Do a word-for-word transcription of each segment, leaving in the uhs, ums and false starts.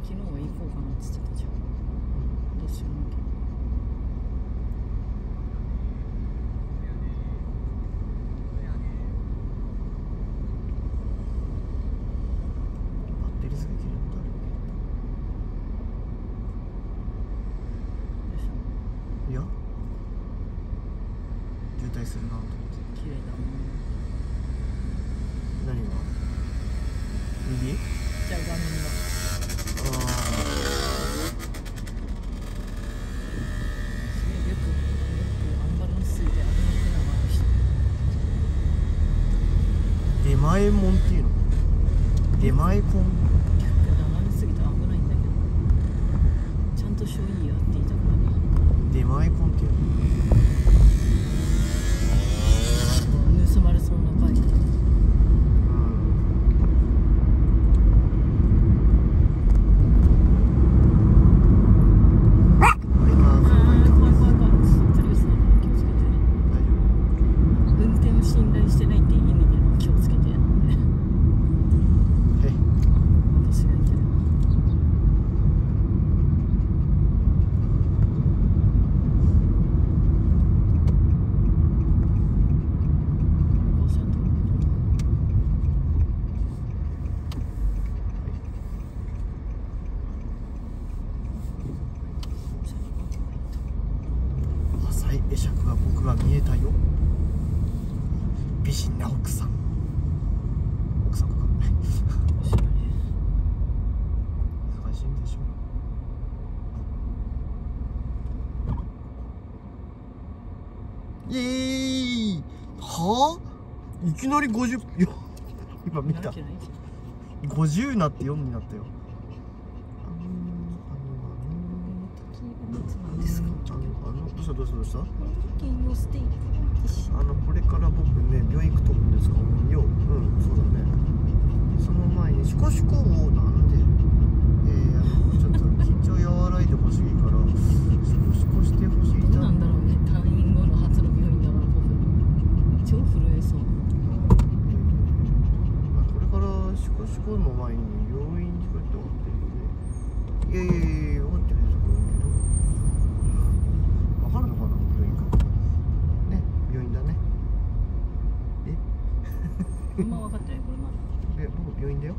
昨日は行こうかなって言ってたじゃん。どうしようもないけど。 バッテリーすぐ切れることある。 でしょ。 いや渋滞するなと思って。 綺麗だもん。 何が右？ じゃあ画面が。 ああすげえよくよくアンバランスすぎて危なくなる人。 出前門っていうの？出前コン？ 逆が曲がりすぎて危ないんだけど、ちゃんとしょいいやって言いたくなる。 出前コンっていうの？ 盗まれそうなバイク。 会釈が僕が見えたよ。美人な奥さん。奥さんか難しいんでしょう。イエーイ。はあ、いきなりごじゅう。いや今見たごじゅうなってよんになったよ。 何ですか？ あのあのどうしたどうしたどうした？ ステーキ。 あのこれから僕ね病院行くと思うんですが、よ、うん、そうだね。その前にシコシコをなんで、えー、あのちょっと緊張和らいでほしいからシコシコしてほしい。 どうなんだろうね。退院後の初の病院だからポフ超震えそう。 まあこれからシコシコの前に病院に行くって思ってるよね。いやいやいや分かってるんですけど。分かるのかな病院か。ね病院だね。え？ あんま分かってないこれまだ。 え僕病院だよ。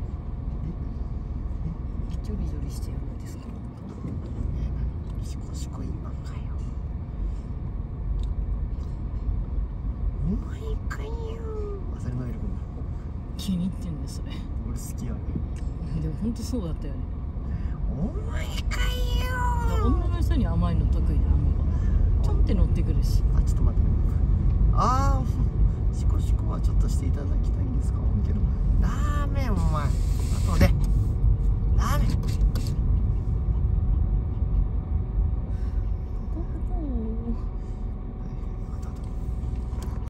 ジョリジョリしてやるんですか？ え、シコシコ今かよ。お前かよ。あ、それノエル君だ。 気に入ってんだそれ。 俺好きやね。 でも本当そうだったよね。 お前かよ。 女の人に甘いの得意なあの子。ちょんって乗ってくるし。 あ、ちょっと待ってね。ああ、シコシコはちょっとしていただきたいんですか。けど。ああ。